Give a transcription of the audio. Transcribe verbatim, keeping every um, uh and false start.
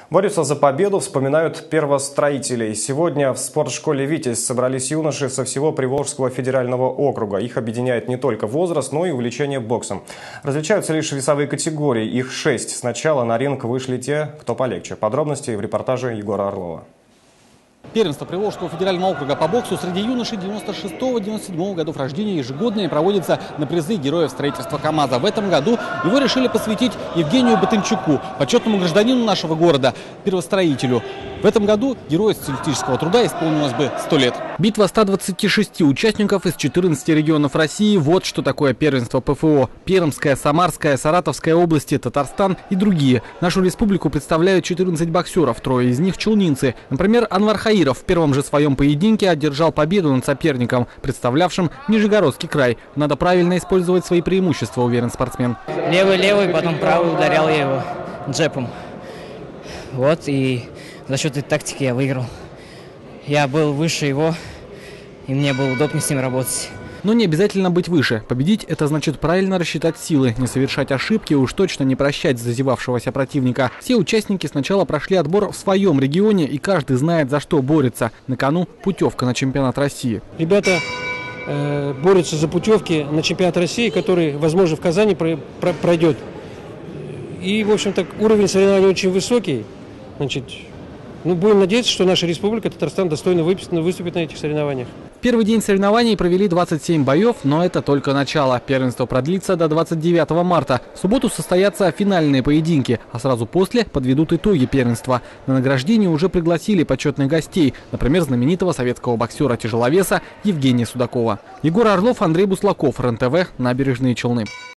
Борются за победу, вспоминают первостроителей. Сегодня в спортшколе «Витязь» собрались юноши со всего Приволжского федерального округа. Их объединяет не только возраст, но и увлечение боксом. Различаются лишь весовые категории. Их шесть. Сначала на ринг вышли те, кто полегче. Подробности в репортаже Егора Орлова. Первенство Приволжского федерального округа по боксу среди юношей девяносто шестого — девяносто седьмого годов рождения ежегодное проводится на призы героев строительства КАМАЗа. В этом году его решили посвятить Евгению Батынчуку, почетному гражданину нашего города, первостроителю. В этом году герою социалистического труда исполнилось бы сто лет. Битва ста двадцати шести участников из четырнадцати регионов России. Вот что такое первенство ПФО. Пермская, Самарская, Саратовская области, Татарстан и другие. Нашу республику представляют четырнадцать боксеров, трое из них челнинцы. Например, Анвар Хаиров в первом же своем поединке одержал победу над соперником, представлявшим Нижегородский край. Надо правильно использовать свои преимущества, уверен спортсмен. Левый-левый, потом правый ударял я его джепом. Вот, и за счет этой тактики я выиграл. Я был выше его, и мне было удобнее с ним работать. Но не обязательно быть выше. Победить – это значит правильно рассчитать силы, не совершать ошибки и уж точно не прощать зазевавшегося противника. Все участники сначала прошли отбор в своем регионе, и каждый знает, за что борется. На кону путевка на чемпионат России. Ребята э, борются за путевки на чемпионат России, который, возможно, в Казани про, про, пройдет. И, в общем-то, уровень соревнований очень высокий. Значит, ну, будем надеяться, что наша республика Татарстан достойно выступит на этих соревнованиях. В первый день соревнований провели двадцать семь боев, но это только начало. Первенство продлится до двадцать девятого марта. В субботу состоятся финальные поединки, а сразу после подведут итоги первенства. На награждение уже пригласили почетных гостей, например, знаменитого советского боксера-тяжеловеса Евгения Судакова. Егор Орлов, Андрей Буслаков, РЕН-ТВ, Набережные Челны.